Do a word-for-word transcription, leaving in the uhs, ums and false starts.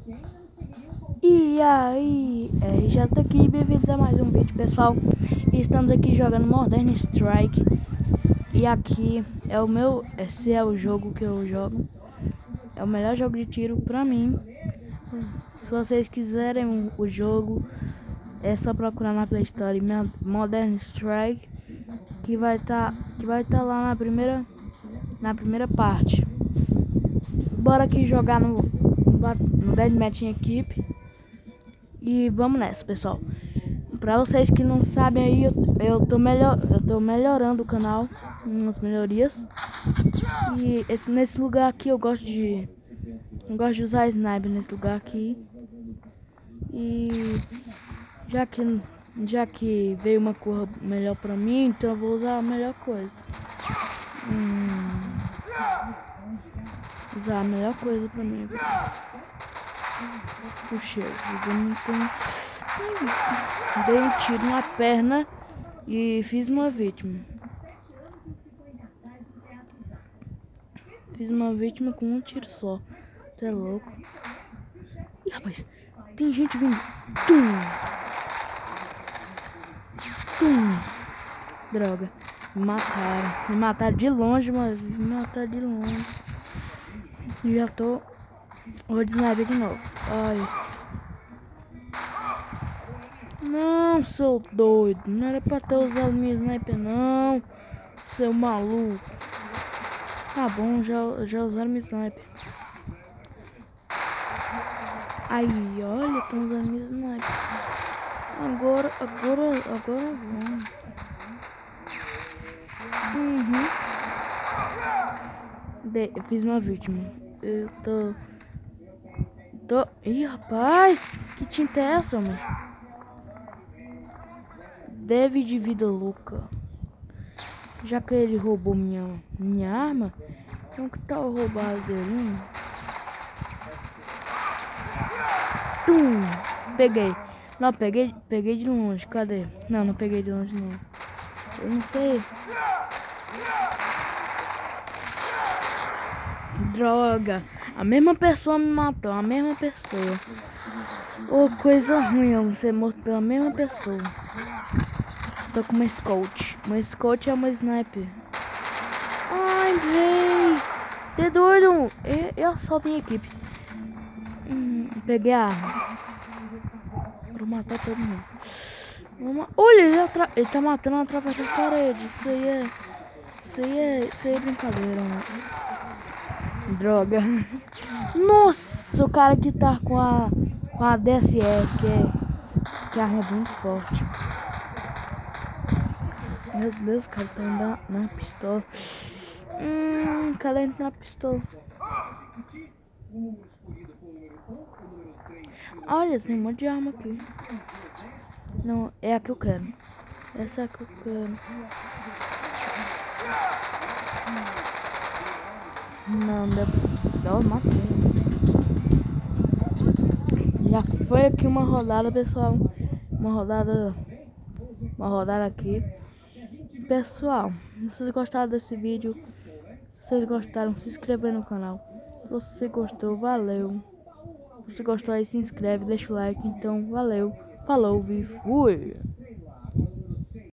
E aí, é, já tô aqui, bem-vindos a mais um vídeo, pessoal. E estamos aqui jogando Modern Strike. E aqui é o meu, esse é o jogo que eu jogo. É o melhor jogo de tiro pra mim. Se vocês quiserem o jogo, é só procurar na Play Store Modern Strike, que vai estar tá, que vai estar tá lá na primeira na primeira parte. Bora aqui jogar no no Deathmatch em equipe. E vamos nessa, pessoal. Pra vocês que não sabem aí, eu, eu, tô, melhor, eu tô melhorando o canal, umas melhorias. E esse, nesse lugar aqui eu gosto de eu gosto de usar sniper nesse lugar aqui. E já que já que veio uma cor melhor pra mim, então eu vou usar a melhor coisa. Hum, usar a melhor coisa pra mim. Puxa, então dei um tiro na perna e fiz uma vítima. Fiz uma vítima com um tiro só. Você é louco. Ih, rapaz, tem gente vindo. Tum! Tum! Droga. Me mataram. Me mataram de longe, mas me mataram de longe. Já tô. Vou desnaiper de novo. Ai. Não, seu doido. Não era pra ter usado minha sniper, não. Seu maluco. Tá bom, já, já usaram minha sniper. Aí, olha, estão usando minha sniper. Agora, agora, agora vamos. Uhum. De, eu fiz uma vítima. Eu tô... Tô... Ih, rapaz! Que tinta é essa, mano? Deve de vida louca. Já que ele roubou minha, minha arma, então que tal roubar dele? Hein? Tum! Peguei. Não, peguei, peguei de longe. Cadê? Não, não peguei de longe, não. Eu não sei. Droga. A mesma pessoa me matou. A mesma pessoa. Ô, oh, coisa ruim eu ser morto pela mesma pessoa. Tô com uma Scout. Uma Scout é uma sniper. Ai, véi. Tá doido. Eu, eu assalto em equipe. Hum, peguei a arma. Pra matar todo mundo. Uma... Olha, ele, atra... ele tá matando através da parede. Isso aí é... Isso aí é... Isso aí é brincadeira, né? Droga. Nossa, o cara que tá com a... Com a D S R, que é... Que a arma é muito forte. Meu Deus, cara, tá indo na, na pistola. Hum, cadê ele na pistola? Olha, tem um monte de arma aqui. Não, é a que eu quero. Essa é a que eu quero. Não, deve... Não, matei. Já foi aqui uma rodada, pessoal. Uma rodada... Uma rodada aqui. Pessoal, se vocês gostaram desse vídeo, se vocês gostaram, se inscreva no canal. Se você gostou, valeu. Se você gostou aí, se inscreve, deixa o like. Então, valeu. Falou e fui.